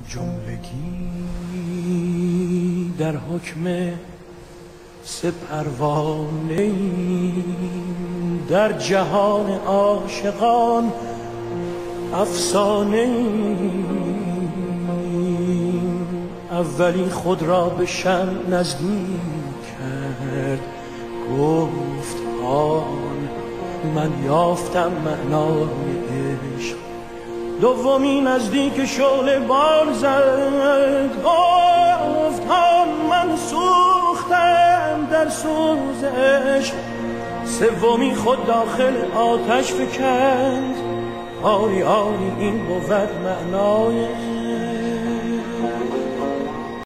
جملگی در حکم سه پروانه در جهان عاشقان افسانه اولی خود را به شمع نزدیک کرد، گفت آن من یافتم معنای عشق. دومی نزدیک شعله بال زد، گفت آن من سوختم در سوز عشق. سومی خود داخل آتش فکند، آری آری این بود معنای